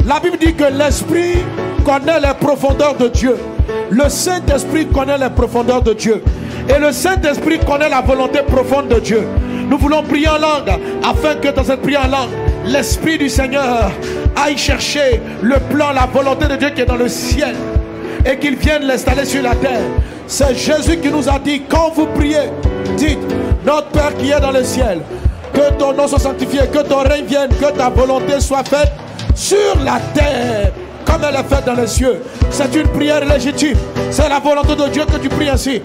La Bible dit que l'Esprit connaît les profondeurs de Dieu. Le Saint-Esprit connaît les profondeurs de Dieu. Et le Saint-Esprit connaît la volonté profonde de Dieu. Nous voulons prier en langue, afin que dans cette prière en langue, l'Esprit du Seigneur aille chercher le plan, la volonté de Dieu qui est dans le ciel, et qu'il vienne l'installer sur la terre. C'est Jésus qui nous a dit, quand vous priez, dites, notre Père qui est dans le ciel, que ton nom soit sanctifié, que ton règne vienne, que ta volonté soit faite sur la terre comme elle est faite dans les cieux. C'est une prière légitime. C'est la volonté de Dieu que tu pries ainsi.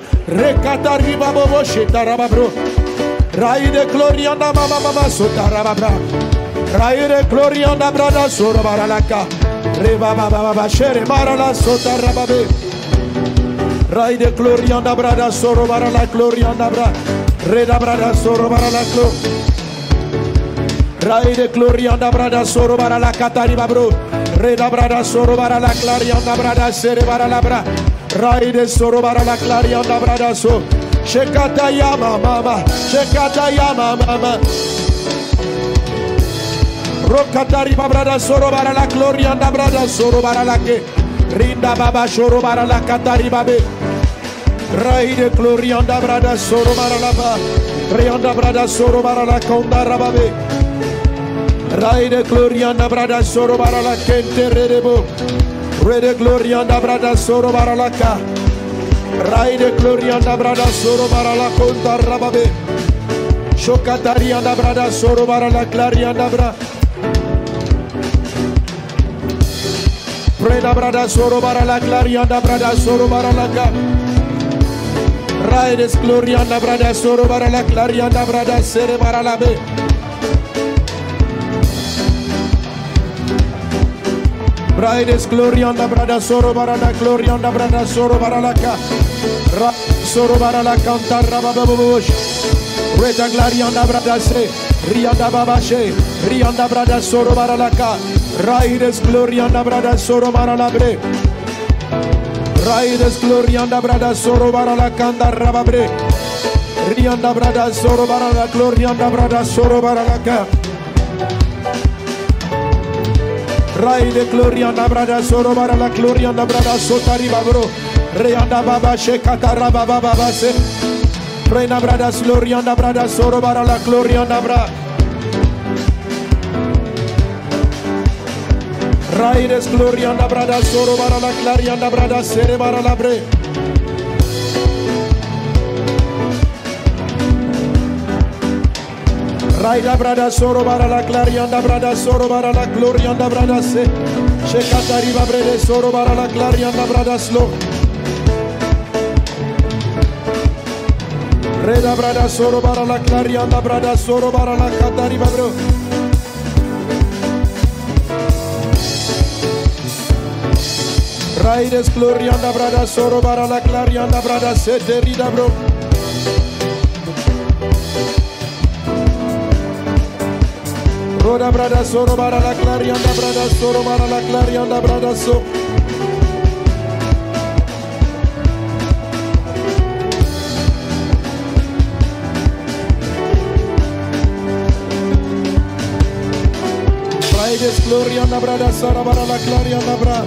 Raide glorianda mama mama sotarababra. Raide glorianda brada sorobaralaka. Reba baba baba shere marala sotarababe. Raide glorianda brada sorobarala glorianda bra. Reda brada sorobarala glo. Raide glorianda brada sorobarala katariba bro. Reda brada sorobarala clarianda brada sere barala bra. Raide sorobarala clarianda brada so. Shekata yama mama, shekata yama mama. Rokatari babrada soro bara la gloria da brada soro bara la ke. Rinda baba soro bara la katari babe. Raide gloria da brada soro bara la ba. Rianda brada soro bara la konda rababe. Raide gloria da brada soro bara la kente redebo. Rede gloria da brada soro bara la ka. Raide gloria da brada soro bara la conta rababe. Shokataria da brada soro bara la claria da bra. Preda brada soro bara la claria da brada soro bara la ka. Raide gloria da brada soro bara la claria da brada sere bara la be. Raides gloria da brada soro bara la gloria da brada soro bara la ka. Soro bara la canta rababosh. Reta gloria da brada se. Rianda babashe. Rianda brada soro bara la ka. Raides gloria da brada soro bara la bre. Raides gloria da brada soro bara la canta rababre. Rianda brada soro bara la gloria da brada soro bara la ka. Raide gloria da brada soro bara la gloria da brada sotari babro. Reanda baba shekata rababa baba se. Reina brada gloria da brada soro bara la gloria da bra. Raides gloria da brada soro bara la gloria da brada sere bara la bre. Raida brada soro bara la gloria da brada soro bara la gloria da brada se. Shekata riba brede soro bara la gloria da brada slo. Reda brada soro bara la gloria da brada soro bara la kata riba bro. Raides gloria da brada soro bara la gloria da brada se derida bro. Roda brada soro bara la gloria da brada soro bara la gloria da brada so. Raides gloria da brada sara bara la gloria da bra.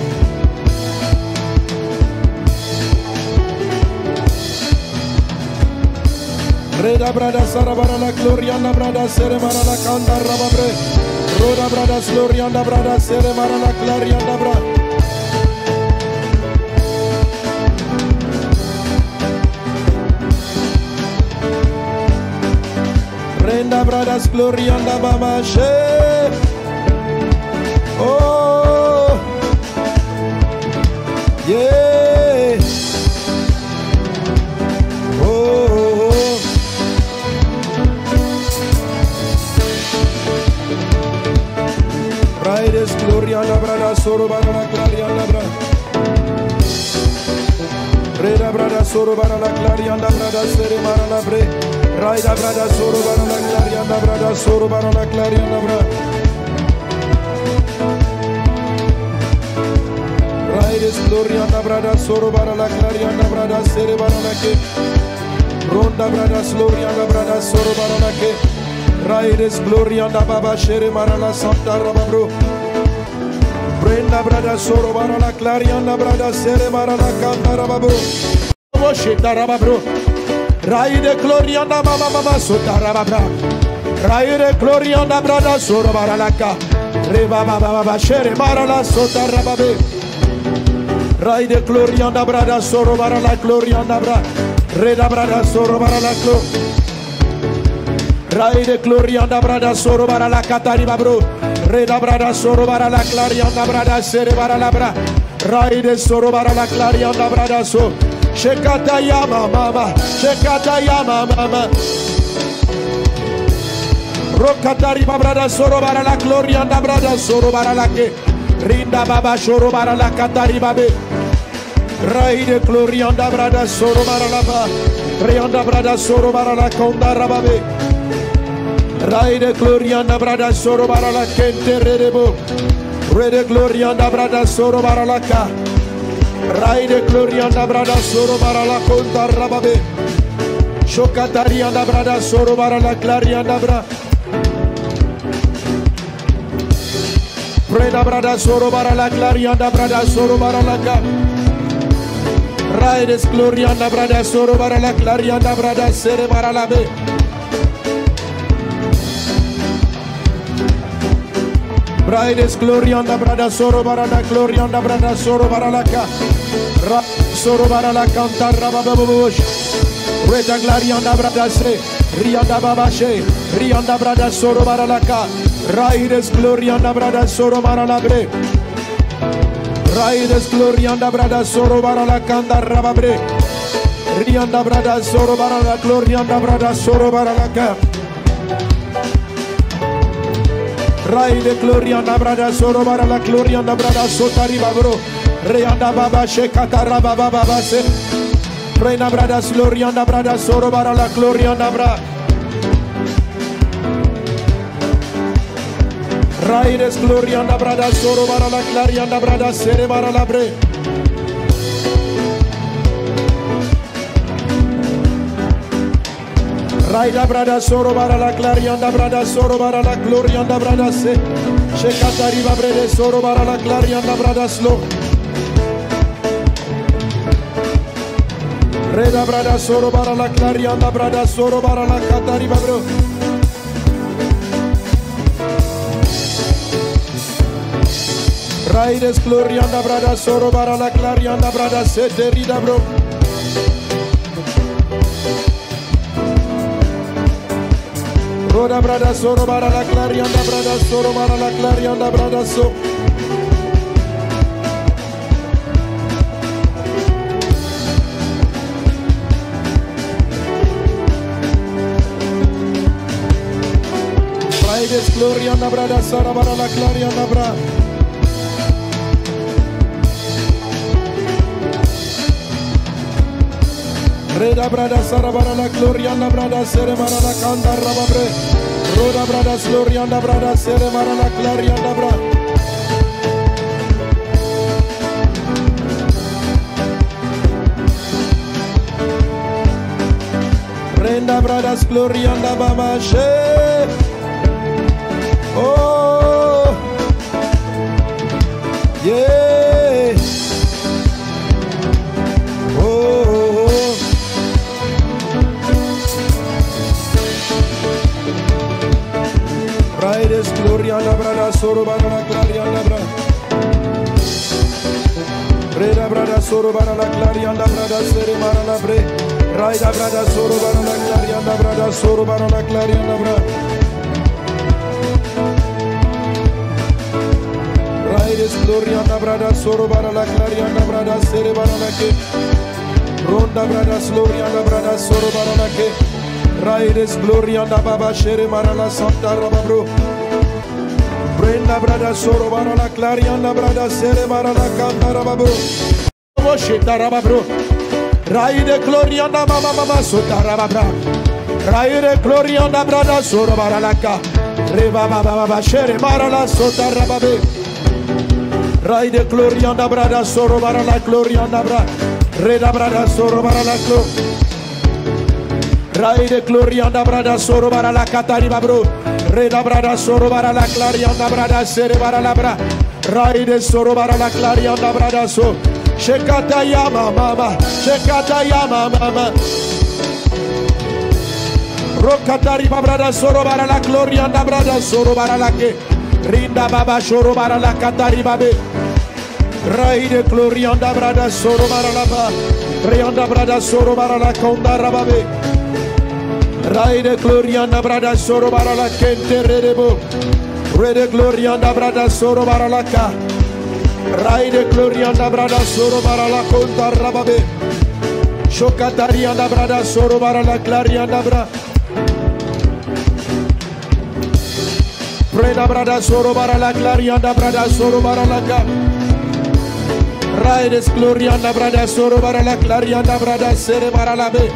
Reda brada sara bara la gloria da brada sere bara la kanda rababre. Roda brada gloria da brada sere bara la gloria da bra. Renda brada gloria da baba she. Oh yeah. Oh. Raides gloria la brada soro bara la gloria la bra. Reda brada soro bara la gloria la brada sere bara la bre. Raida brada soro bara la gloria la brada soro bara la gloria la bra. Raides gloria la brada soro bara la gloria la brada sere bara la ke. Ronda brada gloria la brada soro bara la ke. Raides gloria da baba shere marala santa rababro. Brenda brada soro bara la clarianda brada sere bara la cantara babro. Moshitara babro. Raide glorianda mama mama sotara babra. Raide glorianda brada soro bara la ca. Reba baba baba shere bara la sotara babe. Raide glorianda brada soro bara la glorianda bra. Reda brada soro bara la clo. Raide glorianda brada soro bara la catari babro. Reda brada soro bara la clarianda brada sere bara la bra. Raide soro bara la clarianda brada so. Shekata yama mama, shekata yama mama. Rokatari brada soro bara la glorianda brada soro bara la ke. Rinda baba soro bara la katari babe. Raide glorianda brada soro bara la ba. Rianda brada soro bara la konda rababe. Raide glorianda brada soro bara la kente redebo. Rede glorianda brada soro bara la ka. Raide glorianda brada soro bara la konta rababe. Shokatarianda brada soro bara la clarianda bra. Preda brada soro bara la clarianda brada soro bara la ka. Raide glorianda brada soro bara la clarianda brada sere bara la be. Raides glorianda brada soro bara la glorianda brada soro bara la ka. Soro bara la canta rababush. Reda glorianda brada se. Rianda babashe. Rianda brada soro bara la ka. Raides glorianda brada soro bara la bre. Raides glorianda brada soro bara la canta rababre. Rianda brada soro bara la glorianda brada soro bara la ka. Raide glorianda brada soro bara la glorianda brada sotari babro. Reanda baba shekata rababa baba se. Reina brada glorianda brada soro bara la glorianda bra. Raide glorianda brada soro bara la glorianda brada sere bara la bre. Raida brada soro bara la clarianda brada soro bara la glorianda brada se. Shekatari babrede soro bara la clarianda brada slo. Reda brada soro bara la clarianda brada soro bara la katari babro. Raides glorianda brada soro bara la clarianda brada se terida bro. Roda brada soro bara la clarianda brada soro bara la clarianda brada so. Raides glorianda brada sara bara la clarianda bra. Reda brada sara bara la glorianda brada sere bara la canta rababre. Roda brada glorianda brada sere bara la clarianda bra. Renda brada glorianda baba she. Oh yeah. Raides glorianda brada soro bara la clarianda bra. Reda brada soro bara la clarianda brada sere bara la bre. Raida brada soro bara la clarianda brada soro bara la clarianda bra. Raides glorianda brada soro bara la clarianda brada sere bara la ke. Ronda brada glorianda brada soro bara la ke. Raides glorianda baba shere bara la santa rababro. Brenda brada soro bara la clarianda brada sere bara la canta rababro. Moshita rababro. Raide glorianda mama mama sota rababra. Raide glorianda brada soro bara la ka. Reba baba baba shere bara la sota rababe. Raide glorianda brada soro bara la glorianda bra. Reda brada soro bara la clo. Raide glorianda brada soro bara la katari babro. Reda brada soro bara la clarianda brada sere bara la bra. Raide soro bara la clarianda bradaso. Shekata yama mama. Shekata yama mama. Rokatari babrada soro bara la glorianda brada soro bara la ke. Rinda baba soro bara la katari babe. Raide glorianda brada soro bara la ba. Rianda brada soro bara la konda rababe. Raide glorianda brada soro bara la kente redebo. Rede glorianda brada soro bara la ka. Raide glorianda brada soro bara la konda rababe. Shokatarianda brada soro bara la clarianda bra. Preda brada soro bara la clarianda brada soro bara la ka. Raides glorianda brada soro bara la clarianda brada sere bara la be.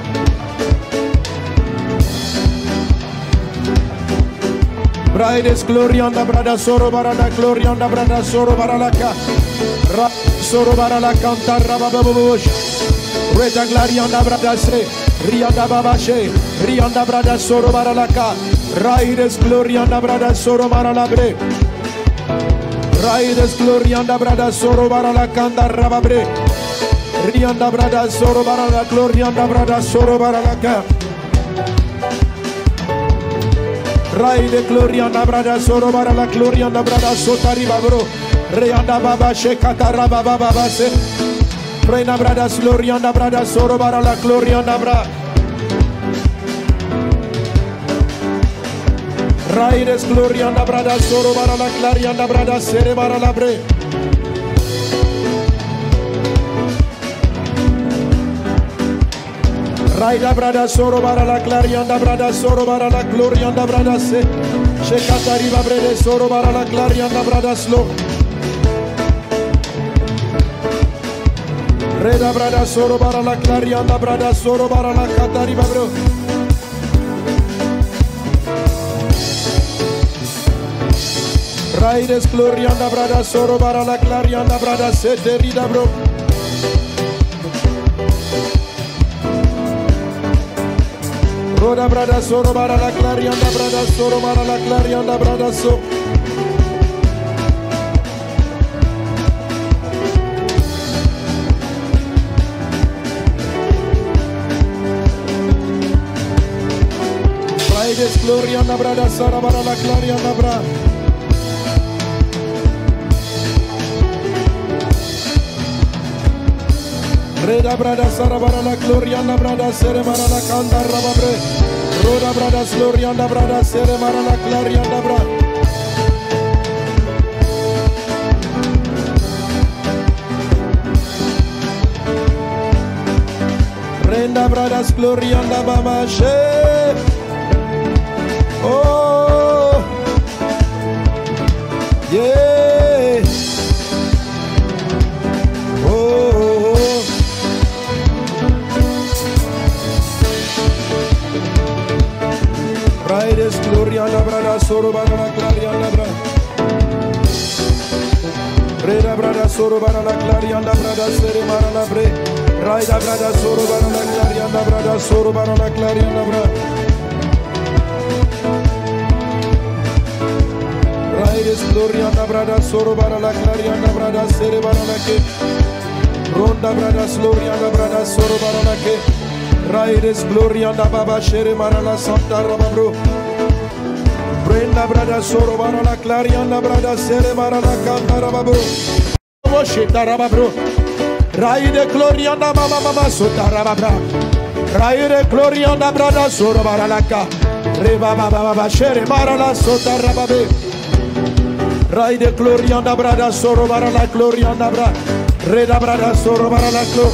Raides glorianda brada soro bara la glorianda brada soro bara la ka. Soro bara la canta rababosh. Reda glarianda brada se. Rianda babashe. Rianda brada soro bara la ka. Raides glorianda brada soro bara la bre. Raides glorianda brada soro bara la canta rababre. Rianda brada soro bara la glorianda brada soro bara la ka. Raide glorianda brada soro bara la glorianda brada sotari babro. Rianda babashe katara baba babase. Reina brada glorianda brada soro bara la glorianda bra. Raides glorianda brada soro bara la clarianda brada sere bara la bre. Raida brada soro bara la clarianda brada soro bara la glorianda brada se. Shekatari babre soro bara la clarianda brada slo. Reda brada soro bara la clarianda brada soro bara la katari babro. Raides glorianda brada soro bara la clarianda brada se derida bro. Roda brada soro bara la clarianda brada soro bara la clarianda brada so. Raides glorianda brada sara bara la clarianda bra. Reda brada sara bara la glorianda brada sere bara la canda rababre. Roda brada glorianda brada sere bara la clarianda bra. Renda brada glorianda baba she. Oh yeah. Oh. Raides glorianda brada soro bara la clarianda bra. Reda brada soro bara la clarianda brada sere bara la bre. Raida brada soro bara la clarianda brada soro bara la clarianda bra. Raides glorianda brada soro bara la clarianda brada sere bara la ke. Ronda brada glorianda brada soro bara la ke. Raides glorianda baba shere bara la santa rababro. Brenda brada soro bara la clarianda brada sere bara la canta rababro. Moshita rababro. Raide glorianda mama mama sota rababra. Raide glorianda brada soro bara la ka. Reba baba baba shere bara la sota rababe. Raide glorianda brada soro bara la glorianda bra. Reda brada soro bara la glo.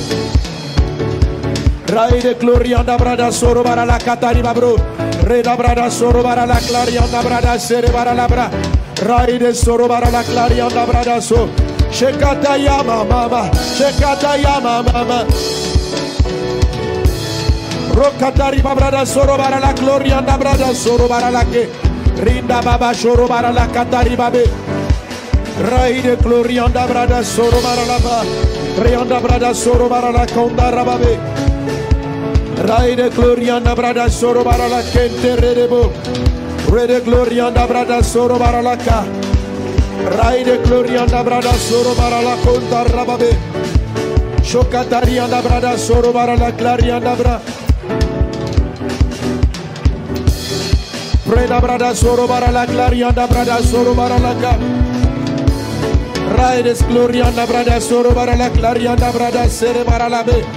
Raide glorianda brada soro bara la katari babro. Reda brada soro bara la clarianda brada sere bara la bra. Raide soro bara la clarianda brada so. Shekata yama mama. Shekata yama mama. Rokatari brada soro bara la glorianda brada soro bara la ke. Rinda baba soro bara la katari babe. Raide glorianda brada soro bara la ba. Rianda brada soro bara la konda rababe. Raide glorianda brada soro bara la kente redebo. Rede glorianda brada soro bara la ka. Raide glorianda brada soro bara la conta rababe. Shokatarianda brada soro bara la clarianda bra. Preda brada soro bara la clarianda brada soro bara la ca. Raides glorianda brada soro bara la clarianda brada sere bara la be.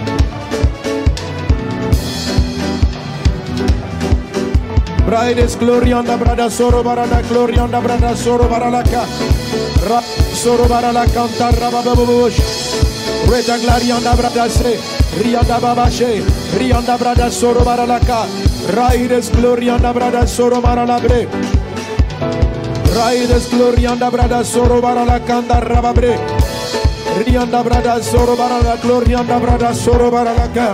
Raides glorianda brada soro bara la glorianda brada soro bara la ca. Soro bara la canta rababobosh. Reda glarianda brada se. Rianda babashe. Rianda brada soro bara la ca. Raides glorianda brada soro bara la bre. Raides glorianda brada soro bara la canta rababre. Rianda brada soro bara la glorianda brada soro bara la ca.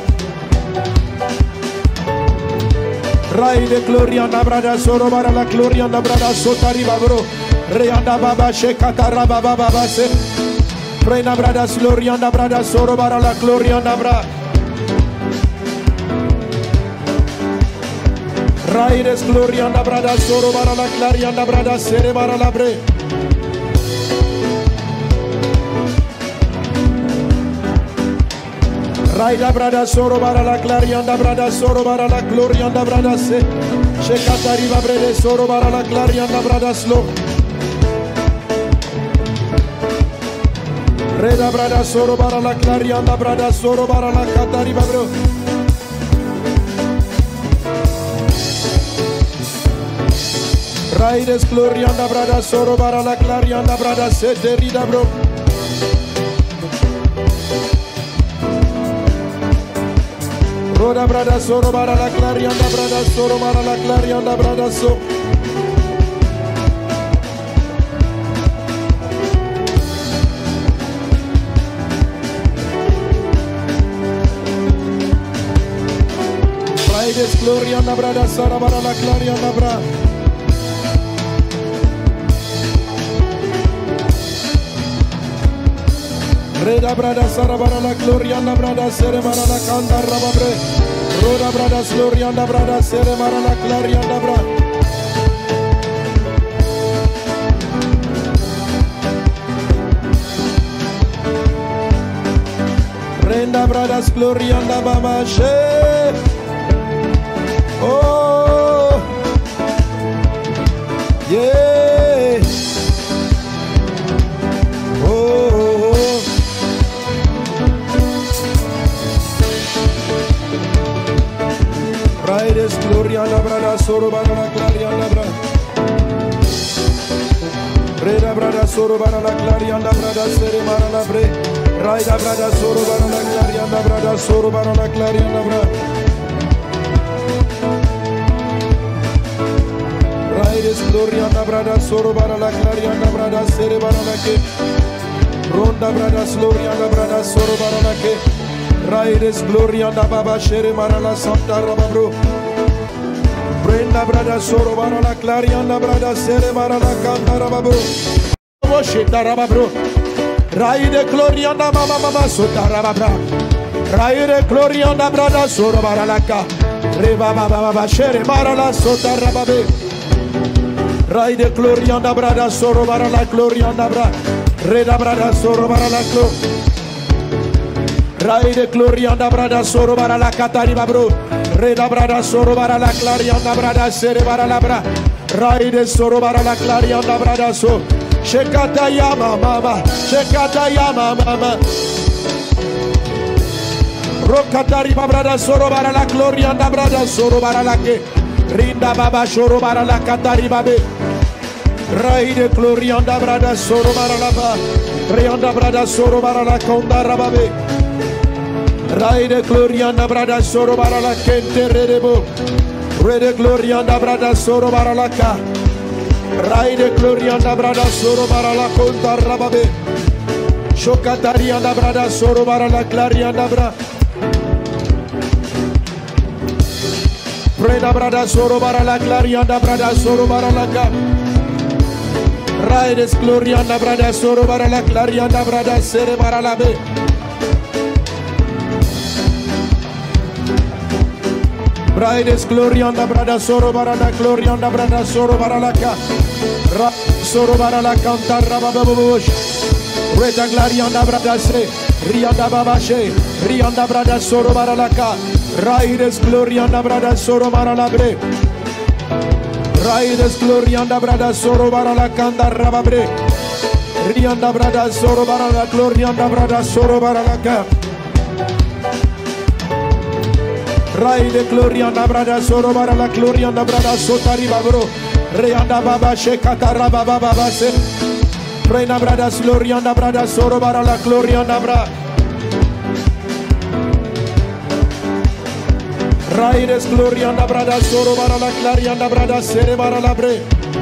Raide glorianda brada soro bara la glorianda brada sotari babro. Reanda baba shekata rababa baba se. Prena brada glorianda brada soro bara la glorianda bra. Raides glorianda brada soro bara la clarianda brada sere bara la bre. Raida brada soro bara la clarianda brada soro bara la glorianda brada se. Shekata riba brede soro bara la clarianda brada slo. Reda brada soro bara la clarianda brada soro bara la kata riba bro. Raides glorianda brada soro bara la clarianda brada se derida bro. Roda brada soro bara la clarianda brada soro bara la clarianda brada so. Raides glorianda brada sara bara la clarianda bra. Reda brada sara bara la glorianda brada sere bara la canta rababre. Roda brada glorianda brada sere bara la clarianda bra. Renda brada glorianda baba she. Oh yeah. Raides glorianda brada soro bara la clarianda bra. Reda brada soro bara la clarianda brada sere bara la bre. Raida brada soro bara la clarianda brada soro bara la clarianda bra. Raides glorianda brada soro bara la clarianda brada sere bara la ke. Ronda brada glorianda brada soro bara la ke. Raides glorianda baba shere mara la santa rababro. Brenda brada soro bara la clarianda brada sere mara la canta rababro. Woshita rababro. Raide glorianda mama mama sota rababra. Raide glorianda brada soro bara la ka. Reba baba baba shere mara la sota rababe. Raide glorianda brada soro bara la glorianda bra. Reda brada soro bara la clo. Raide glorianda brada soro bara la katari babro. Reda brada soro bara la clarianda brada sere bara la bra. Raide soro bara la clarianda brada so. Shekata yama mama. Shekata yama mama. Rokatari brada soro bara la glorianda brada soro bara la ke. Rinda baba soro bara la katari babe. Raide glorianda brada soro bara la ba. Rianda brada soro bara la konda rababe. Raide glorianda brada soro bara la kente redebo. Rede glorianda brada soro bara la ka. Raide glorianda brada soro bara la konta rababe. Shokatarianda brada soro bara la clarianda bra. Preda brada soro bara la clarianda brada soro bara la ka. Raides glorianda brada soro bara la clarianda brada sere bara la be. Raides glorianda brada soro bara la glorianda brada soro bara la ka. soro bara la canta rababush. Reda glarianda bradase. Rianda babashe. Rianda brada soro bara la ka. Raides glorianda brada soro bara la bre. Raides glorianda brada soro bara la canta rababre. Rianda brada soro bara la glorianda brada soro bara la ka. Raide glorianda brada soro bara la glorianda brada sotari babro. Reanda baba shekatara baba baba se. Reina brada glorianda brada soro bara la glorianda bra. Raides glorianda brada soro bara la glorianda brada sere bara la bre.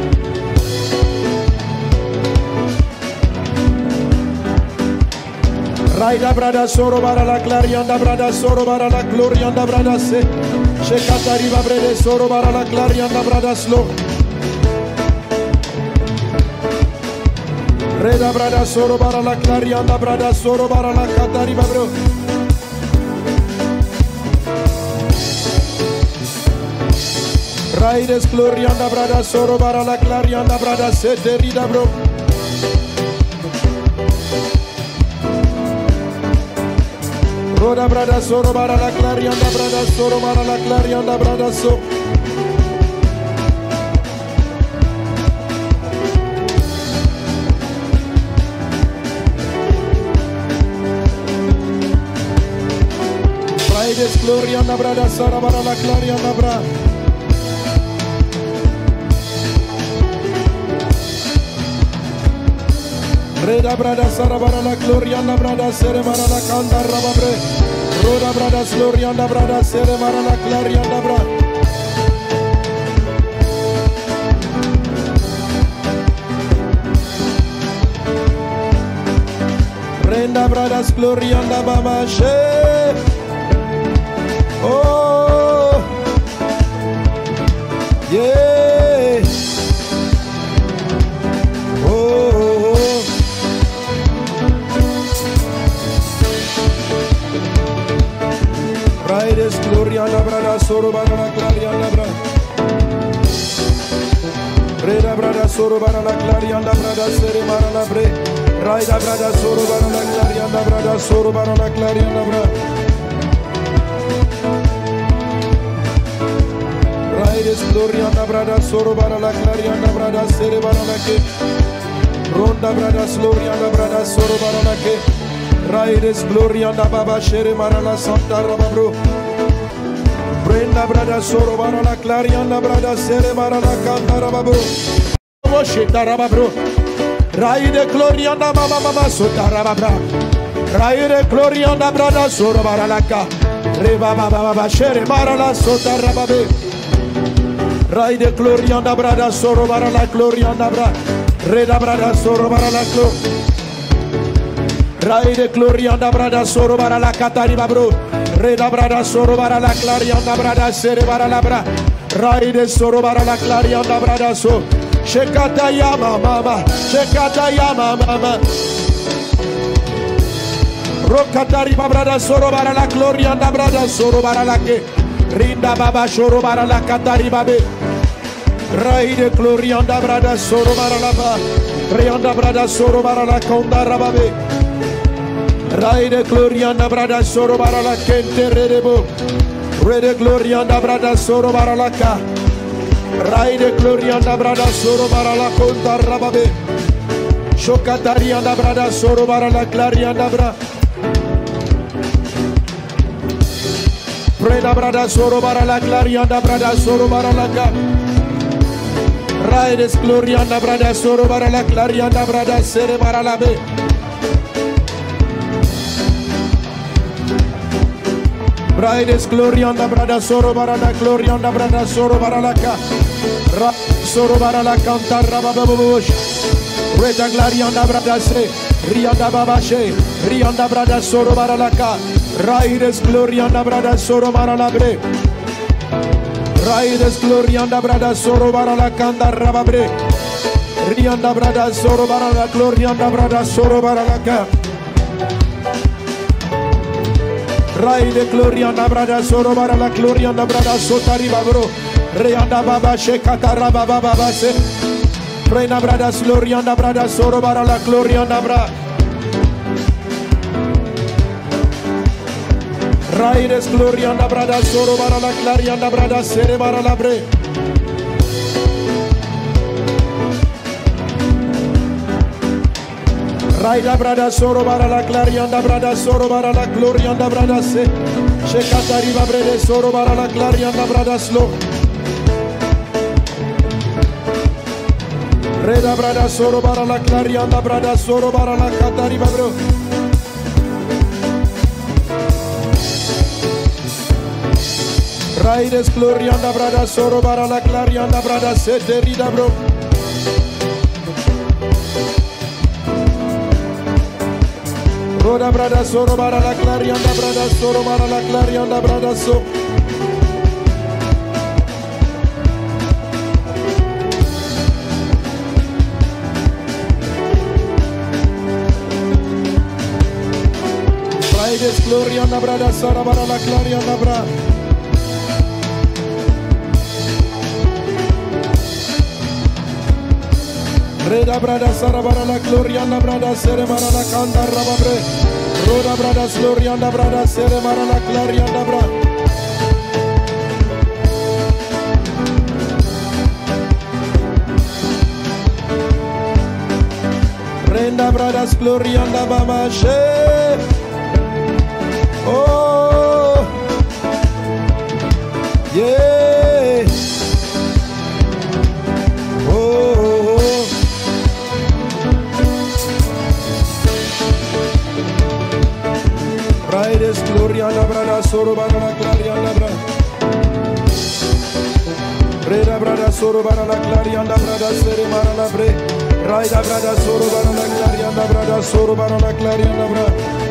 Raida brada soro bara la glorianda brada soro bara la glorianda brada se. Shekatari babre soro bara la glorianda brada slo. Reda brada soro bara la glorianda brada soro bara la katari babro. Raides glorianda brada soro bara la glorianda brada se terida bro. Roda brada soro bara la glorianda brada soro bara la glorianda brada so. Raides glorianda brada soro bara la glorianda bra. Reda brada sarabara la glorianda brada sere mara la canta rababre. Roda brada glorianda brada sere mara la glorianda bra. Renda brada glorianda baba she. Oh yeah. Raides glorianda brada soro bara la glorianda bra. Reda brada soro bara la glorianda brada sere mara la bre. Raida brada soro bara la glorianda brada soro bara la glorianda bra. Raides glorianda brada soro bara la glorianda brada sere bara la ke. Ronda brada glorianda brada soro bara la ke. Raides glorianda baba shere mara la santa rababro. Brenda brada soro bara la clarianda brada sere mara la canta rababro. Moshita rababro. Raide glorianda mama mama sota rababra. Raide glorianda brada soro bara la ka. Reba baba baba shere mara la sota rababe. Raide glorianda brada soro bara la glorianda bra. Reda brada soro bara la clo. Raide glorianda brada soro bara la katari babro. Reda brada soro bara la clarianda brada sere bara la bra. Raide soro bara la clarianda brada so. Shekata yama mama. Shekata yama mama. Rokatari brada soro bara la glorianda brada soro bara la ke. Rinda baba soro bara la katari babe. Raide glorianda brada soro bara la ba. Rianda brada soro bara la konda rababe. Raide glorianda brada soro bara la kente redebo. Rede glorianda brada soro bara la ka. Raide glorianda brada soro bara la konta rababe. Shokatarianda brada soro bara la clarianda bra. Preda brada soro bara la clarianda brada soro bara la ka. Raides glorianda brada soro bara la clarianda brada sere bara la be. Raides glorianda brada soro bara la glorianda brada soro bara la ka. Soro bara la canta rababush. Reda glorianda brada se. Rianda babashe. Rianda brada soro bara la ka. Raides glorianda brada soro bara la bre. Raides glorianda brada soro bara la canta rababre. Rianda brada soro bara la glorianda brada soro bara la ka. Raide glorianda brada soro bara la glorianda brada sotari babro. Reanda baba shekata rababa baba se. Prena brada slorianda brada soro bara la glorianda bra. Raires glorianda brada soro bara la clarianda brada sere bara la bre. Raida brada soro bara la clarianda brada soro bara la glorianda brada se. Shekatari babrede soro bara la clarianda brada slo. Reda brada soro bara la clarianda brada soro bara la katari babro. Raides glorianda brada soro bara la clarianda brada se derida bro. Roda brada soro bara la clarianda brada soro bara la clarianda brada so. Raides glorianda brada sara bara la clarianda bra. Reda brada sara bara la glorianda brada sere bara la kanda rababre. Roda brada glorianda brada sere bara la clarianda bra. Renda brada glorianda baba she. Oh yeah. Oh. Raides glorianda brada soro bara la clarianda bra. Reda brada soro bara la clarianda brada sere bara la bre. Raida brada soro bara la clarianda brada soro bara la clarianda bra.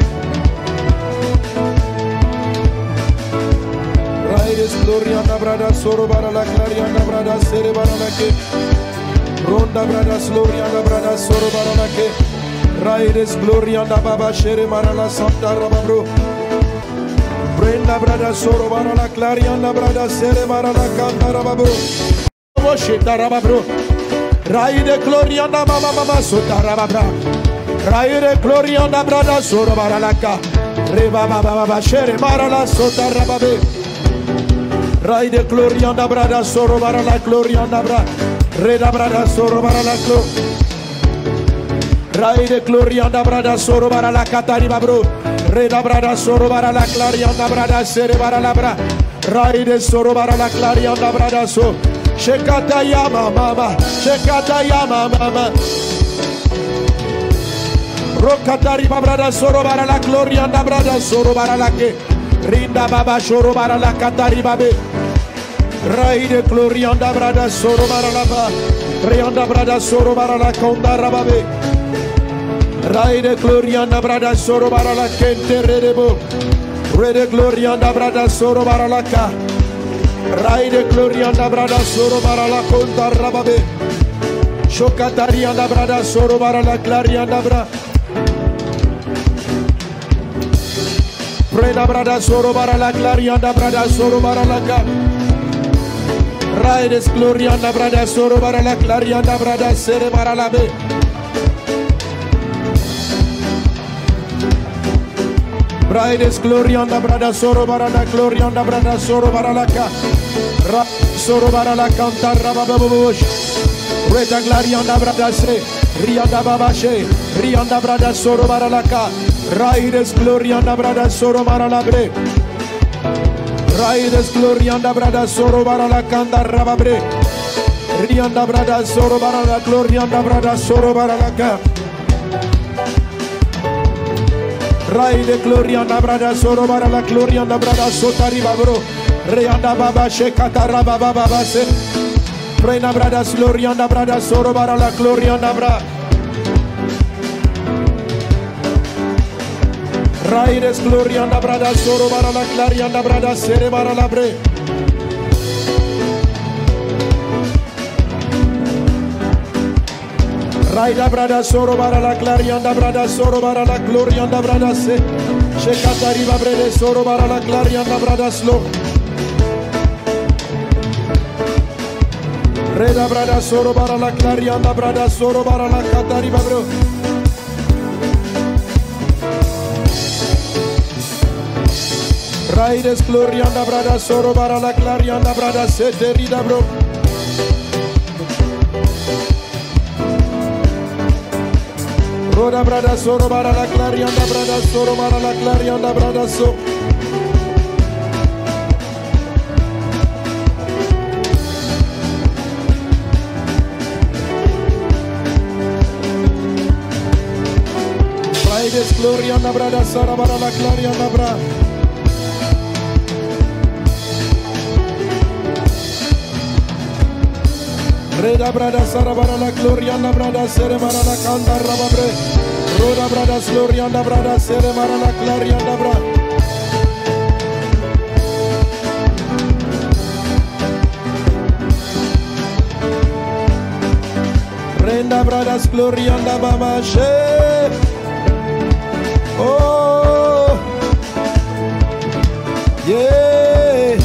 Raides glorianda brada soro bara la clarianda brada sere bara la ke. Ronda brada glorianda brada soro bara la ke. Raides glorianda baba shere bara la santa rababro. Brenda brada soro bara la clarianda brada sere bara la kanda rababro. Moshita rababro. Raide glorianda mama mama sota rababra. Raide glorianda brada soro bara la ka. Reba baba baba shere bara la sota rababe. Raide glorianda brada soro bara la glorianda bra. Reda brada soro bara la glo. Raide glorianda brada soro bara la katari babro. Reda brada soro bara la clarianda brada sere bara la bra. Raide soro bara la clarianda brada so. Shekata yama mama, shekata yama mama. Rokatari brada soro bara la glorianda brada soro bara la ke. Rinda baba soro bara la katari babe. Raide glorianda brada soro bara la ba. Rianda brada soro bara la konda rababe. Raide glorianda brada soro bara la kente redebo. Rede glorianda brada soro bara la ka. Raide glorianda brada soro bara la konda rababe. Shokatarianda brada soro bara la clarianda bra. Preda brada soro bara la clarianda brada soro bara la ka. Raides glorianda brada soro bara la clarianda brada sere bara la be. Raides glorianda brada soro bara la glorianda brada soro bara la ka. Soro bara la canta rababobosh. Reta glarianda brada se. Rianda babashe. Rianda brada soro bara la ka. Raides glorianda brada soro bara la bre. Raides glorianda brada soro bara la canta rababre. Rianda brada soro bara la glorianda brada soro bara la ka. Raide glorianda brada soro bara la glorianda brada sotari babro. Reanda baba shekata rababa baba se. Prena brada glorianda brada soro bara la glorianda bra. Raides glorianda brada soro bara la clarianda brada sere bara la bre. Raida brada soro bara la clarianda brada soro bara la glorianda brada se. Shekata riba brede soro bara la clarianda brada slo. Reda brada soro bara la clarianda brada soro bara la katari babro. Raides glorianda brada soro bara la clarianda brada sete rida bro. Roda brada soro bara la clarianda brada soro bara la clarianda brada so. Raides glorianda brada sara bara la clarianda brada. Reda brada sarabara la glorianda brada sere mara la kanda rababre. Roda brada glorianda brada sere mara la glorianda bra. Renda brada glorianda mama she. Oh yeah.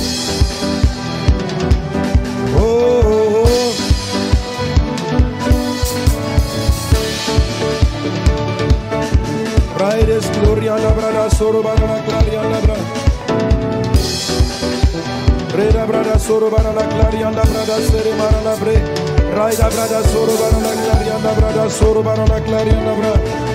Raides glorianda brada soro bara la clarianda bra. Reda brada soro bara la clarianda brada sere mara la bre. Raida brada soro bara la clarianda brada soro bara la clarianda bra.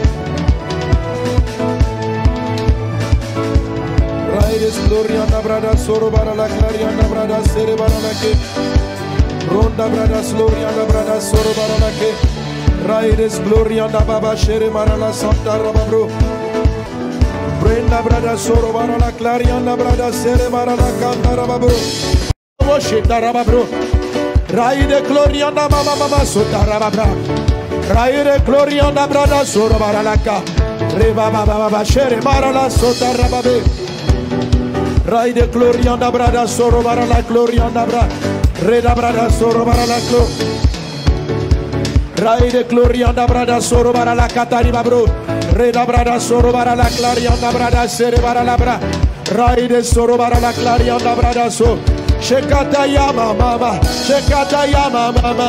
Raides glorianda brada soro bara la clarianda brada sere bara la ke. Ronda brada glorianda brada soro bara la ke. Raides glorianda baba shere mara la santa rababro. Brenda brada soro mara la clarianda brada sere mara la canta rababro. Woshita rababro. Raide glorianda mama mama sota rababra. Raide glorianda brada soro mara la ka. Reba baba baba shere mara la sota rababe. Raide glorianda brada soro mara la glorianda bra. Reda brada soro mara la clo. Raide glorianda brada soro bara la katari babro. Reda brada soro bara la clarianda brada sere bara la bra. Raide soro bara la clarianda brada so. Shekata yama mama, shekata yama mama.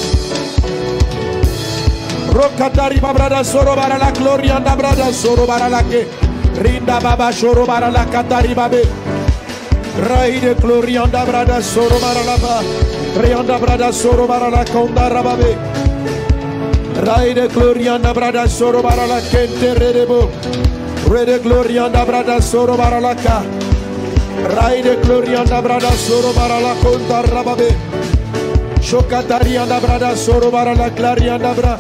Rokatari brada soro bara la glorianda brada soro bara la ke. Rinda baba soro bara la katari babe. Raide glorianda brada soro bara la ba. Rianda brada soro bara la konda rababe. Raide glorianda brada soro bara la kente redebo. Rede glorianda brada soro bara la ka. Raide glorianda brada soro bara la konta rababe. Shokatarianda brada soro bara la clarianda bra.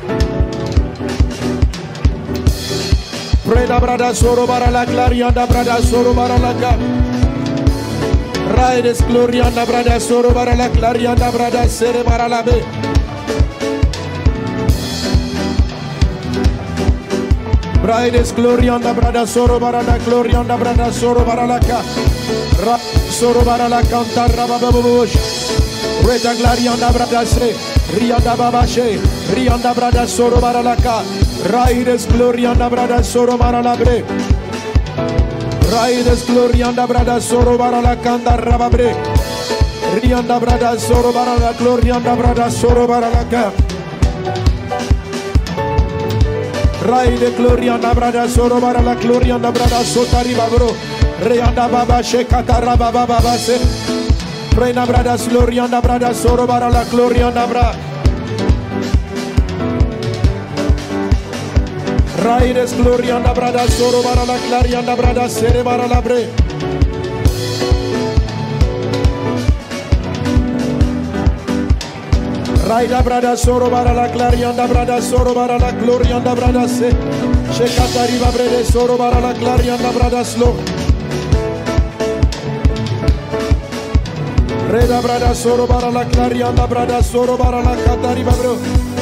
Preda brada soro bara la clarianda brada soro bara la ka. Raide glorianda brada soro bara la clarianda brada sere bara la be. Raides glorianda brada soro bara la glorianda brada soro bara la ka. Soro bara la canta rabababush. Reda glorianda brada se. Rianda babashe. Rianda brada soro bara la ka. Raides glorianda brada soro bara la bre. Raides glorianda brada soro bara la canta rababre. Rianda brada soro bara la glorianda brada soro bara la ka. Raide glorianda brada soro bara la glorianda brada sotari babro. Reanda baba shekata rababa baba se. Prena brada glorianda brada soro bara la glorianda bra. Raides glorianda brada soro bara la glorianda brada sere bara la bre. Raida brada soro bara la glorianda brada soro bara la glorianda brada se. Shekata riba brede soro bara la glorianda brada slo. Reda brada soro bara la glorianda brada soro bara la kata riba bro.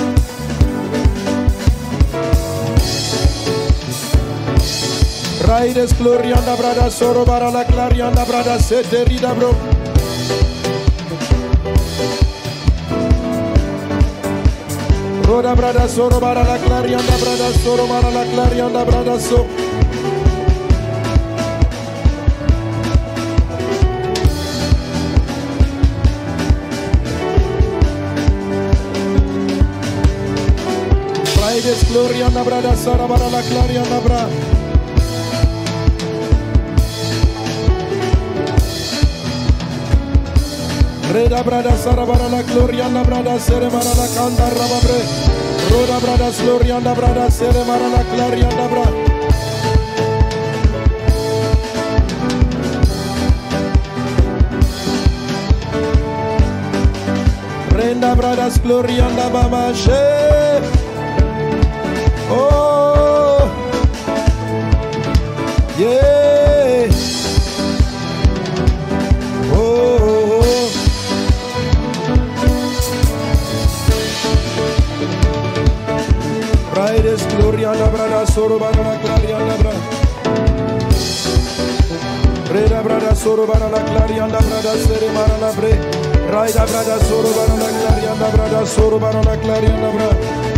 Raides glorianda brada soro bara la glorianda brada se te rida bro. Roda brada soro bara la clarianda brada soro bara la clarianda brada so. Raides gloria na brada sarabara la claria na bra. Reda brada sarabara la gloria na brada sere mara la kanda rababre. Roda brada gloria na brada sere mara la claria na bra. Renda bradas gloria na mama she. Oh, yeah. Oh, Raides gloria na brada soro bara la claria na bra. Reda brada soro bara la claria na brada sere mara la bre. Raida brada soro bara la claria na brada soro bara la claria na bra.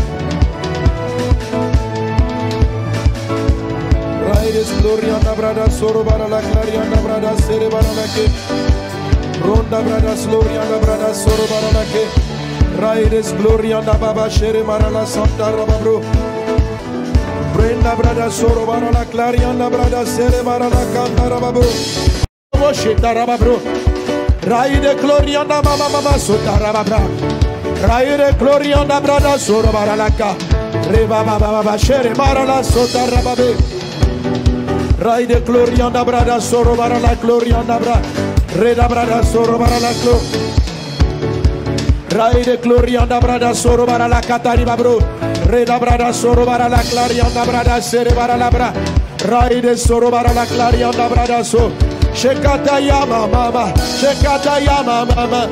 Raides gloria na brada soro bara la claria na brada sere bara la ke. Ronda brada gloria na brada soro bara la ke. Raides gloria na baba shere mara la santa rababro. Brenda brada soro bara la claria na brada sere mara la canta rababro. Moshita rababro. Raide gloria na mama mama sota rababra. Raide gloria na brada soro bara la ka. Reba baba baba shere mara la sota rababe. Raide gloria na brada soro bara la gloria na bra. Reda brada soro bara la glo. Raide gloria na brada soro bara la katari babro. Reda brada soro bara la claria na brada sere bara la bra. Raide soro bara la claria na brada so. Shekata yama mama, shekata yama mama.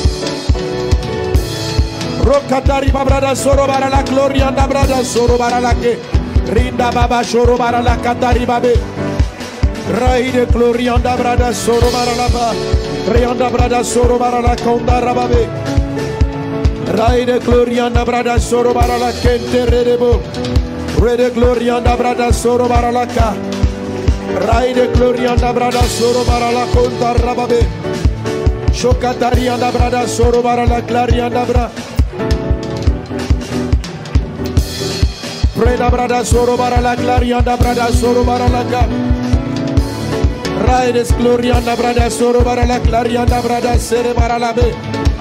Rokatari babrada soro bara la gloria na brada soro bara la ke. Rinda baba soro bara la katari babe. Raide gloria na brada soro bara la ba. Rianda brada soro bara la konda rababe. Raide gloria na brada soro bara la kente redebo. Rede gloria na brada soro bara la ka. Raide gloria na brada soro bara la konta rababe. Shokataria na brada soro bara la claria na bra. Preda brada soro bara la claria na brada soro bara la ka. Raide gloria na brada soro bara la claria na brada sere bara la be.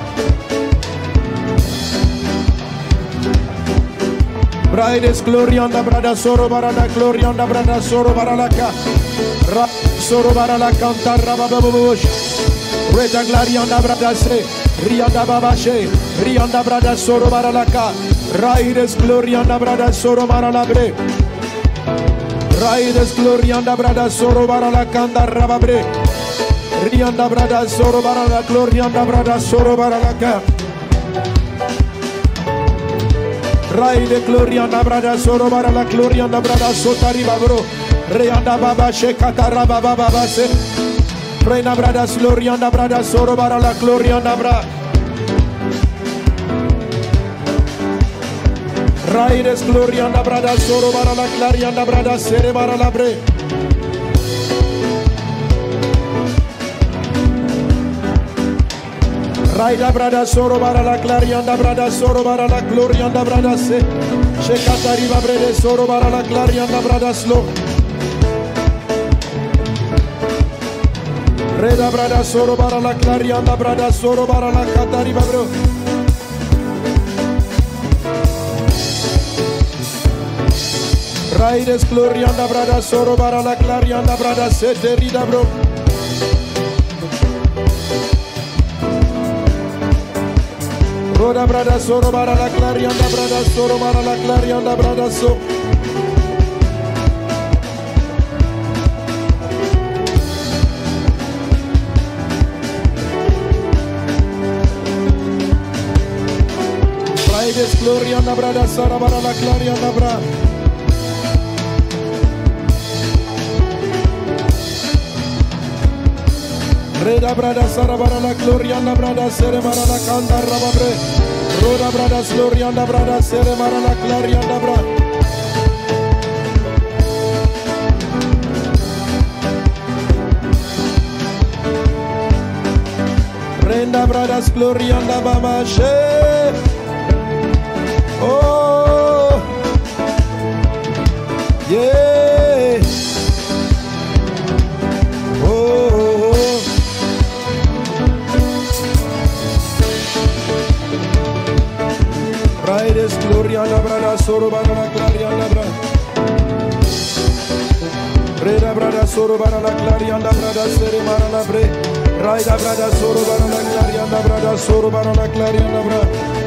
Raides gloria na brada soro bara la gloria na brada soro bara la ka. Soro bara la canta rababosh. Reda gloria na brada se. Rianda babashe. Rianda brada soro bara la ka. Raides gloria na brada soro bara la bre. Raides gloria na brada soro bara la canta rababre. Rianda brada soro bara la gloria na brada soro bara la ka. Raide gloria na brada soro bara la gloria na brada sotari babro. Reanda baba shekata rababa baba se. Reina brada gloria na brada soro bara la gloria na bra. Raides gloria na brada soro bara la claria na brada sere bara la bre. Raida brada soro bara la claria na brada soro bara la gloria na brada se. Shekata riba brede soro bara la claria na brada slo. Reda brada soro bara la claria na brada soro bara la kata riba bro. Raides gloria na brada soro bara la claria na brada se derida bro. Roda brada soro bara la claria na brada soro bara la claria na brada so. Raides gloria na brada sara bara la claria na bra. Reda brada sara bara la gloria na brada sere bara la canta rababre. Roda brada gloria na brada sere bara la claria na bra. Renda brada gloria na mama she. Oh, Yeah. Oh. Raides gloria la brada soro bara la claria la brada. Reda brada soro bara la claria la brada sere bara la bre. Raida brada soro bara la claria la brada soro bara la claria la brada.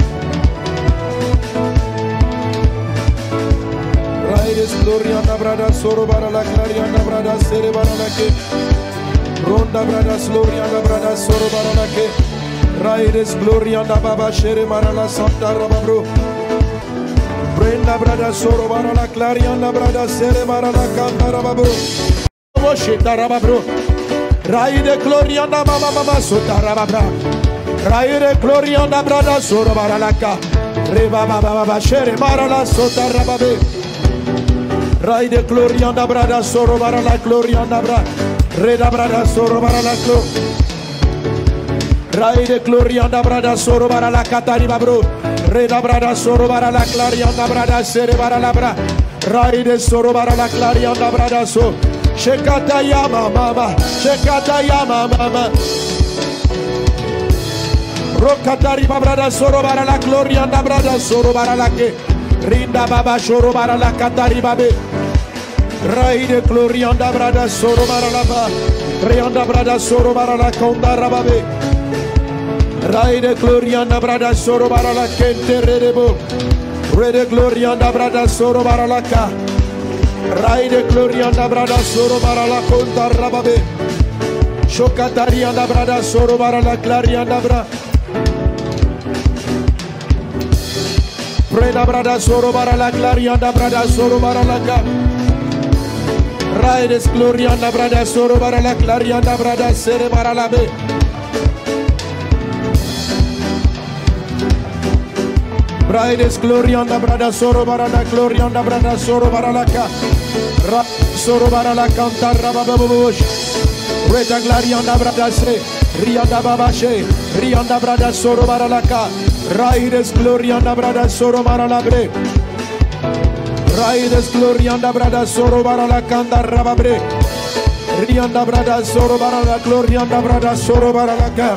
Raides gloria la brada soro bara la claria la brada sere bara la ke. Ronda brada gloria la brada soro bara la ke. Raides gloria la baba shere bara la santa rababro. Brenda brada soro bara la claria la brada sere bara la canta rababro. Moshita rababro. Raide gloria la mama mama sota rababra. Raide gloria la brada soro bara la ka. Reba baba baba shere bara la sota rababe. Raide gloria la brada soro bara la gloria la bra. Reda brada soro bara la clo. Raide gloria la brada soro bara la katari babro. Reda brada soro bara la claria la brada sere bara la bra. Raide soro bara la claria la brada so. Shekata yama mama, shekata yama mama. Rokatari brada soro bara la gloria la brada soro bara la ke. Rinda baba soro bara la katari babe. Raide gloria la brada soro bara la ba. Rianda brada soro bara la konda rababe. Raide gloria la brada soro bara la kente redebo. Rede gloria la brada soro bara la ka. Raide gloria la brada soro bara la konda rababe. Shokataria la brada soro bara la claria la bra. Preda brada soro bara la claria la brada soro bara la ka. Raides gloria la brada soro bara la claria la brada sere bara la be. Raides gloria la brada soro bara la gloria la brada soro bara la ka. Soro bara la canta rababosh. Reta gloria la brada se. Rianda babashe. Rianda brada soro bara la ka. Raides gloria la brada soro bara la bre. Raides gloria la brada soro bara la canta rababre. Rianda brada soro bara la gloria la brada soro bara la ka.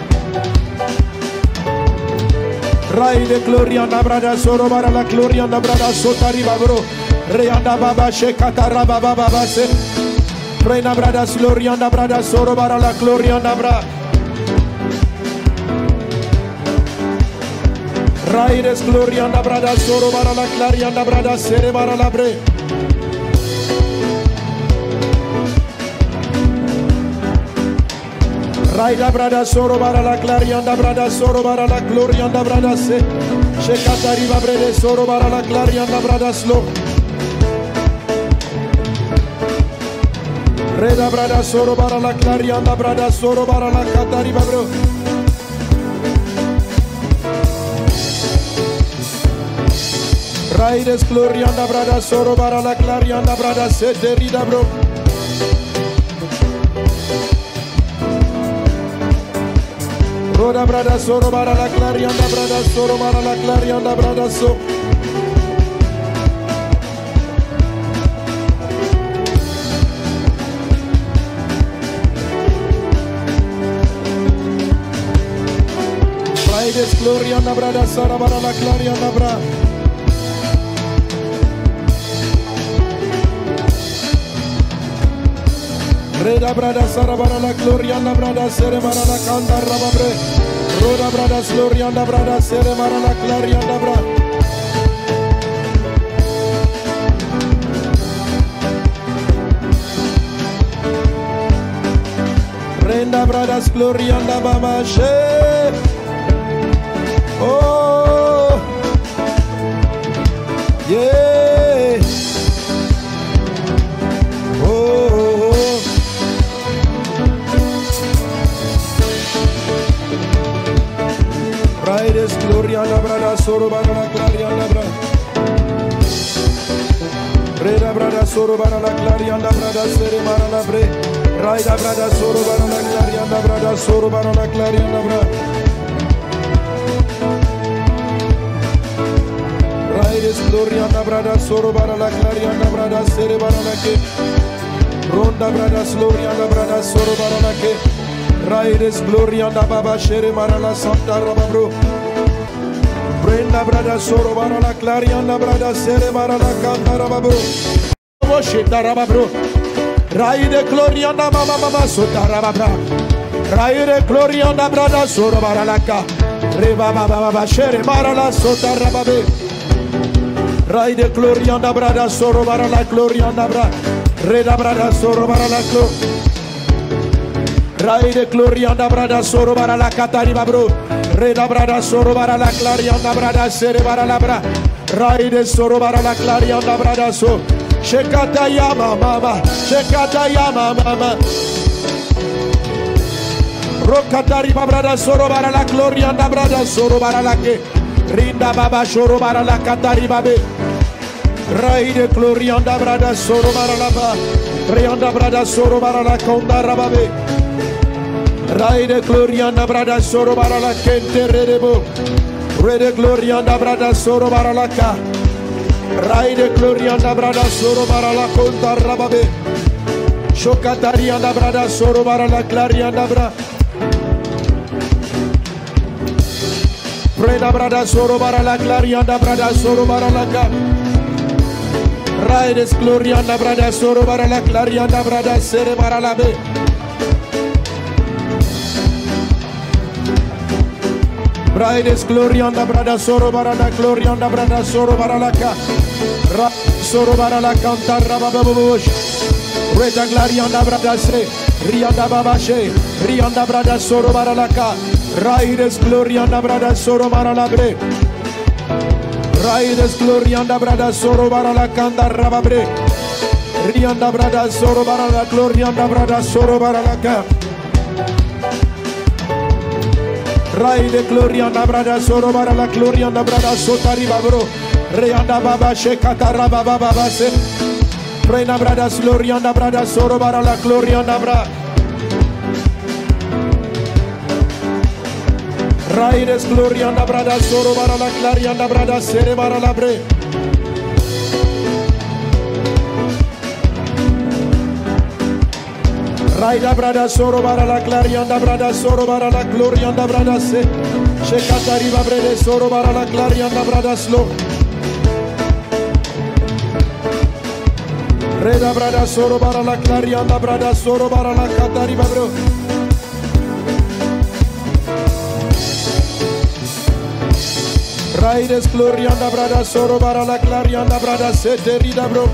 Raide gloria la brada soro bara la gloria la brada sotari babro. Reanda baba shekata rababa baba se. Prena brada gloria la brada soro bara la gloria la bra. Raides gloria la brada soro bara la claria la brada sere bara la bre. Raida brada soro bara la claria la brada soro bara la gloria la brada se. Shekata riba brede soro bara la claria la brada slo. Reda brada soro bara la claria la brada soro bara la kata riba bro. Raides gloria la brada soro bara la claria la brada se derida bro. Roda brada soro bara la claria la brada soro bara la claria la brada so. Raides gloria la brada sara bara la claria la bra. Reda brada sara bara la gloria la brada sere bara la canta rababre. Roda brada gloria la brada sere bara la claria la bra. Renda brada gloria la baba she. Oh yeah. Oh. Raides gloria la brada soro bara la claria la bra. Reda brada soro bara la claria la brada sere bara la bre. Raida brada soro bara la claria la brada soro bara la claria la bra. Raides glorianda brada soro bara la clarianda brada sere bara la ke. Ronda brada glorianda brada soro bara la ke. Raides glorianda baba shere mara la santa raba bro. Brenda brada soro bara la clarianda brada sere bara la canta raba bro. Shita raba bro. Raide glorianda mama mama sota raba bra. Raide glorianda brada soro bara la ka. Reba baba baba shere mara la sota raba be. Raide glorianda brada soro bara la glorianda bra. Reda brada soro bara la glo. Raide glorianda brada soro bara la katariba bro. Reda brada soro bara la clarianda brada sere bara la bra. Raide soro bara la clarianda brada so. Shekata yama mama, shekata yama mama. Rokatariba brada soro bara la glorianda brada soro bara la ke. Rinda baba soro bara la katariba be. Raide glorianda brada soro bara la ba. Rianda brada soro bara la konda rababe. Raide glorianda brada soro bara la kente redebo. Rede glorianda brada soro bara la ka. Raide glorianda brada soro bara la konda rababe. Shokatarianda brada soro bara la clarianda bra. Preda brada soro bara la clarianda brada soro bara la ka. Raides glorianda brada soro bara la clarianda brada sere bara la be. Raides glorianda brada soro bara la glorianda brada soro bara la ka. Soro bara la canta rababush. Reda glarianda brada se. Rianda babashe. Rianda brada soro bara la ka. Raides glorianda brada soro bara la bre. Raides glorianda brada soro bara la canta rababre. Rianda brada soro bara la glorianda brada soro bara la ka. Raide glorianda brada soro bara la glorianda brada sotariba bro. Reanda baba shekata raba baba se. Prena brada glorianda brada soro bara la glorianda bra. Raides glorianda brada soro bara la clarianda brada sere bara la bre. Raida brada soro bara la clarianda brada soro bara la glorianda brada se. Shekata riba brede soro bara la clarianda brada slo. Reda brada soro bara la clarianda brada soro bara la katariba bro. Raides glorianda brada soro bara la clarianda brada se terida bro.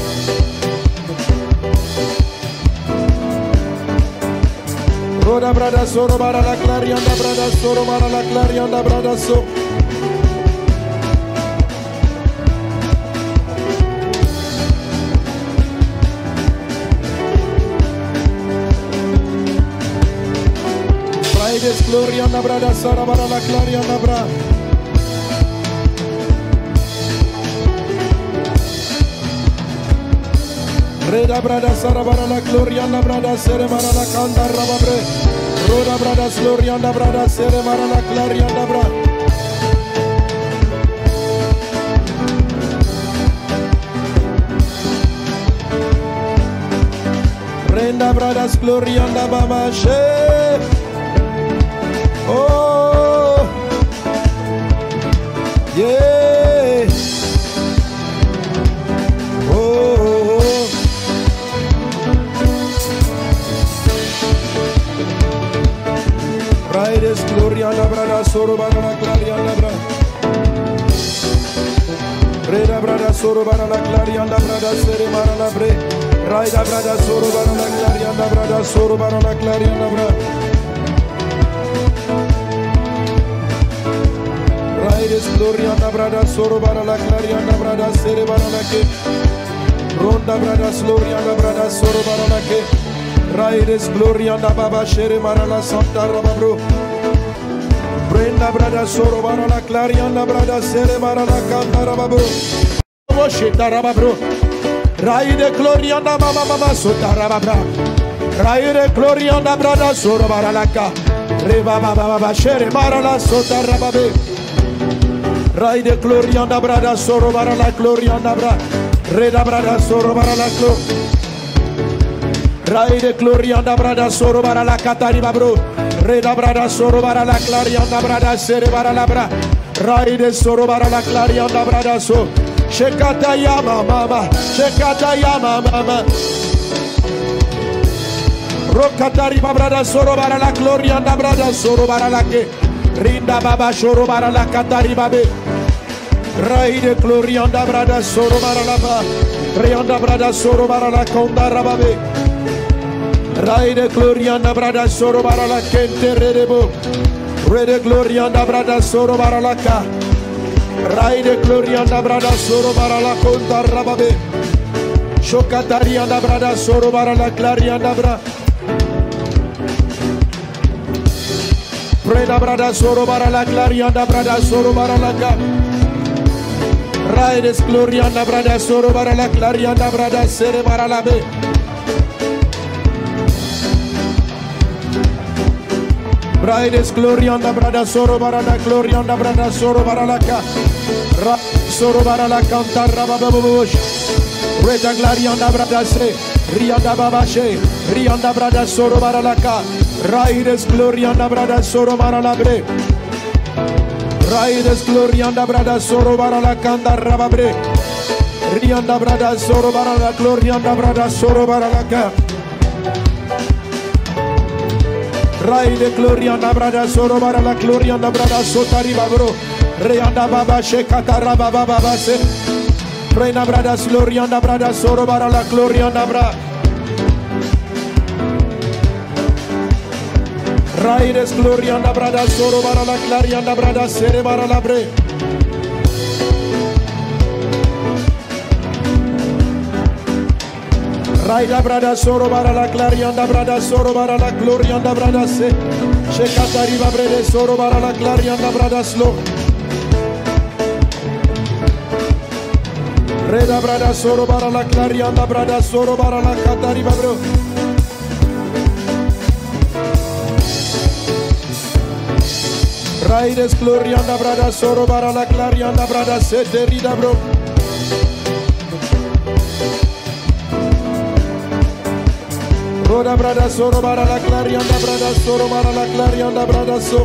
Roda brada soro bara la clarianda brada soro bara la clarianda brada so. Raides glorianda brada sara bara la clarianda bra. Reda brada sara bara la glorianda brada sere bara la canta rababre. Roda brada glorianda brada sere bara la clarianda bra. Renda brada glorianda baba she. Oh yeah. Raides glorianda brada soro bara la clarianda bra. Reda brada soro bara la clarianda brada sere bara la bre. Raida brada soro bara la clarianda brada soro bara la clarianda bra. Raides glorianda brada soro bara la clarianda brada sere bara la ke. Ronda brada glorianda brada soro bara la ke. Raides glorianda baba shere bara la santa raba bro. Brenda brada soro bara la clarianda brada sere bara la canta raba bro. Shita raba bro. Raide glorianda mama mama sota raba bra. Raide glorianda brada soro bara la ka. Reba baba baba shere bara la sota raba be. Rai de gloria anda brada soro bara la gloria anda bra. Reda brada soro bara la glo. Rai de gloria anda brada soro bara la katari babro. Reda brada soro bara la gloria anda brada sere bara la bra. Rai de soro bara la gloria anda brada so. Shekata yama mama. Shekata yama mama. Rokatari babrada soro bara la gloria anda brada soro bara la ke. Rinda baba soro bara la katari babe. Rai de gloria anda brada soro bara la ba. Rianda brada soro bara la konda rababe. Rai de gloria anda brada soro bara la kente redebo. Re de gloria anda brada soro bara la ka. Rai de gloria anda brada soro bara la konda rababe. Shokatari anda brada soro bara la claria anda bra. Preda brada soro bara la claria anda brada soro bara la ka. Rai de gloria anda brada soro bara la claria anda brada sere bara la be. Braides gloria anda brada soro bara la gloria anda brada soro bara la ka. Soro bara la canta rababosh. Reda gloria anda brada se. Rianda babashe. Rianda brada soro bara la ka. Raides gloria anda brada soro bara la bre. Raides gloria anda brada soro bara la canta rababre. Rianda brada soro bara la gloria anda brada soro bara la ka. Rai de gloria anda brada soro bara la gloria anda brada sotari babro. Reanda baba shekata raba baba se. Reina brada gloria anda brada soro bara la gloria anda bra. Rai de gloria anda brada soro bara la gloria anda brada sere bara la bre. Rai da brada soro bara la gloria anda brada soro bara la gloria anda brada se. Shekata riba brede soro bara la gloria anda brada slo. Reda brada soro bara la gloria anda brada soro bara la kata riba bro. Rai des gloria anda brada soro bara la gloria anda brada se derida bro. Roda brada soro bara la gloria anda brada soro bara la gloria anda brada so.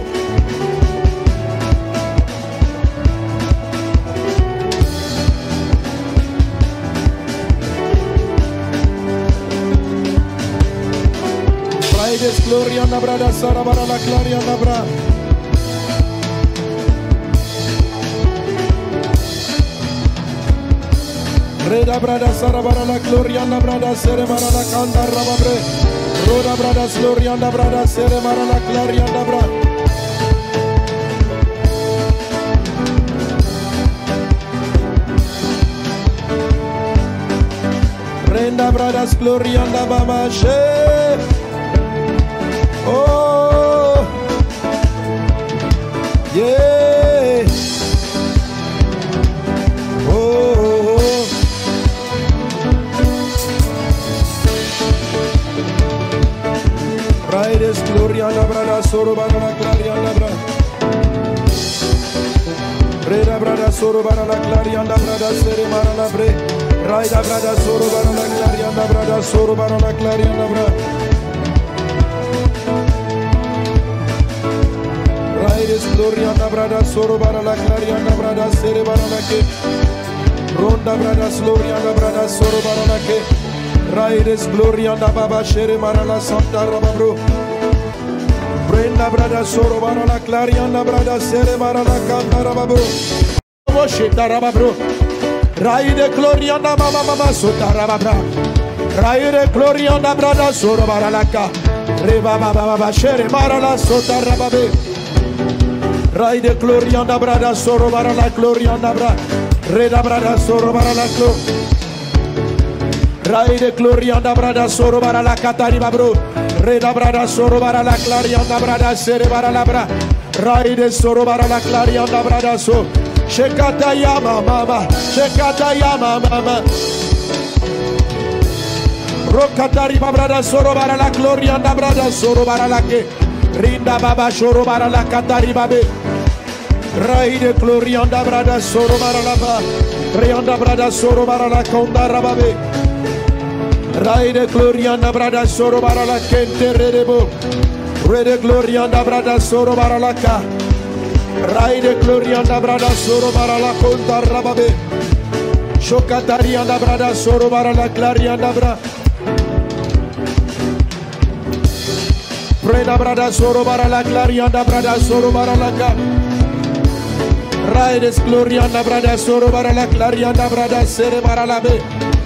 Raides gloria anda brada sara bara la gloria anda bra. Reda brada sara bara la gloria anda brada sere bara la kanda rababre. Roda brada gloria anda brada sere bara la gloria anda bra. Renda brada gloria anda baba she. Oh yeah. Oh. Raides gloria anda brada soro bara la gloria anda bra. Reda brada soro bara la gloria anda brada sere bara la bre. Raida brada soro bara la gloria anda brada soro bara la gloria anda bra. Raides gloria anda brada soro bara la gloria anda brada sere bara la ke. Ronda brada gloria anda brada soro bara la ke. Raides gloria anda baba shere bara la santa rababro. Brenda brada soro bara la gloria anda brada sere bara la canta rababro. Moshita rababro. Raide gloria anda mama sota rababra. Raide gloria anda brada soro bara la ka. Reba baba shere bara la sota rababe. Raide gloria anda brada soro bara la gloria anda bra. Reda brada soro bara la glo. Raide gloria anda brada soro bara la katari babro. Reda brada soro bara la gloria anda brada sere bara la bra. Raide soro bara la gloria anda brada so. Shekata yama mama. Shekata yama mama. Rokatari babrada soro bara la gloria anda brada soro bara la ke. Rinda baba soro bara la katari babe. Raide glorianda brada soro baralaba. Rianda brada soro barala konda rababe. Raide glorianda brada soro barala kente redebo. Rede glorianda brada soro baralaka. Raide glorianda brada soro barala konda rababe. Shokatarianda brada soro barala clarianda bra. Preda brada soro barala clarianda brada soro baralaka. Raides glorianda brada soro barala clarianda brada sere baralabe.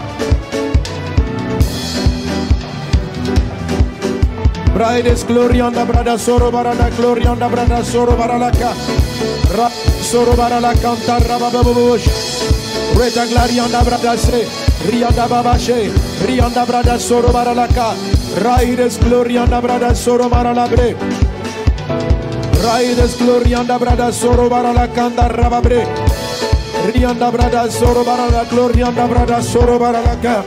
Raides glorianda brada soro barala glorianda brada soro baralaka. Soro barala canta rababobosh. Reda glarianda brada se. Rianda babashe. Rianda brada soro baralaka. Raides glorianda brada soro baralabre. Raides glorianda brada soro barala canta rababre. Rianda brada soro barala glorianda brada soro baralaka.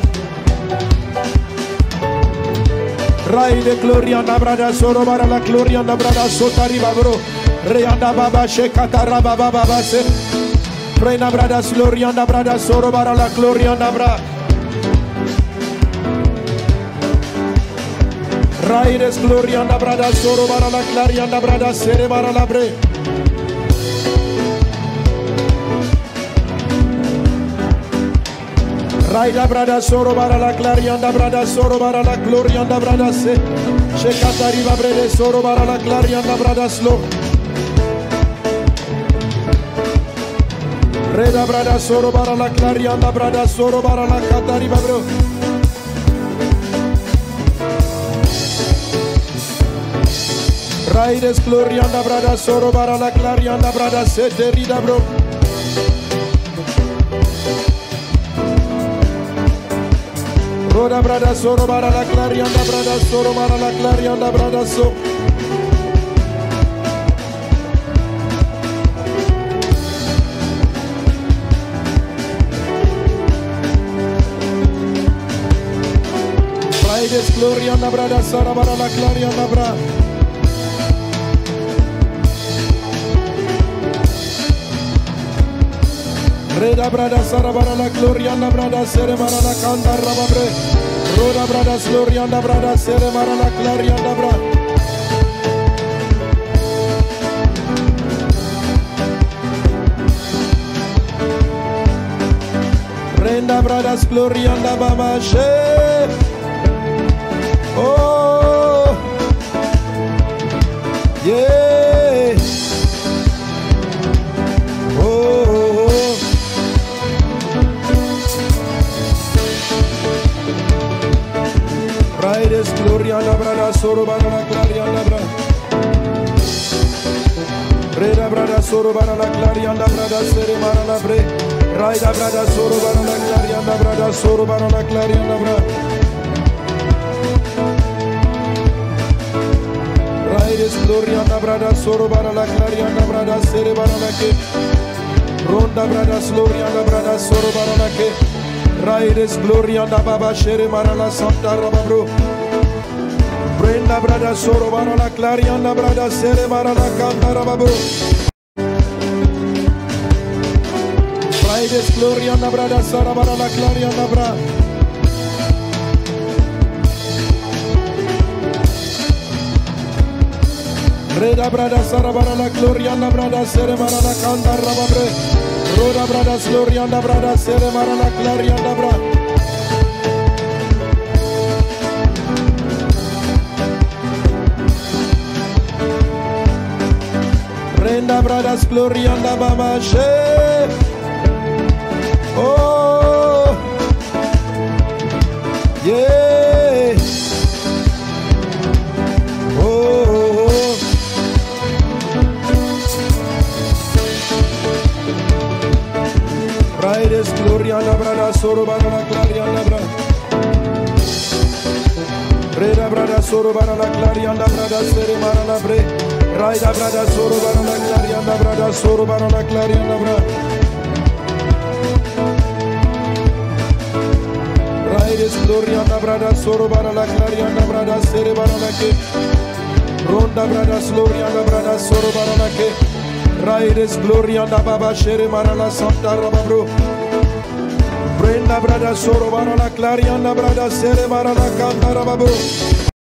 Raide glorianda brada soro barala glorianda brada sotari babro. Rianda baba shekata rababa baba se. Prena brada glorianda brada soro barala glorianda bra. Raides glorianda brada soro barala clarianda brada sere barala bre. Raida brada soro barala clarianda brada soro barala glorianda brada se. Shekatari babre soro barala clarianda brada slo. Reda brada soro barala clarianda brada soro barala katari babro. Raides glorianda brada soro barala clarianda brada sete rida bro. Roda brada soro barala clarianda brada soro barala clarianda brada so. Raides glorianda brada sara barala clarianda bra. Reda brada sara barala glorianda brada sere marala kanda rababre. Roda brada glorianda brada sere marala clarianda bra. Renda brada glorianda baba she. Oh yeah. Raides glorianda brada soro barala clarianda bra. Reda brada soro barala clarianda brada sere marala bre. Raida brada soro barala clarianda brada soro barala clarianda bra. Raides glorianda brada soro barala clarianda brada sere barala ke. Ronda brada glorianda brada soro barala ke. Raides glorianda baba shere marala santa rababro. Brenda brada soro marala clarianda brada sere marala canta rababro. Raides glorianda brada sara marala clarianda bra. Reda brada sara marala glorianda brada sere marala canta rababre. Roda brada glorianda brada sere marala clarianda bra. Renda brada glorianda baba she. Oh yeah. Oh Raides glorianda brada soro barala clarianda bra. Reda brada soro barala clarianda brada sere marala bre. Raida brada soro barala clarianda brada soro barala clarianda bra. Raides glorianda brada soro barala clarianda brada sere barala ke. Ronda brada glorianda brada soro barala ke. Raides Gloria da Baba Shere Marala Santa Rababro. Brenda Brada Soro Marala Clariana Brada Sere Marala Canta Rababro.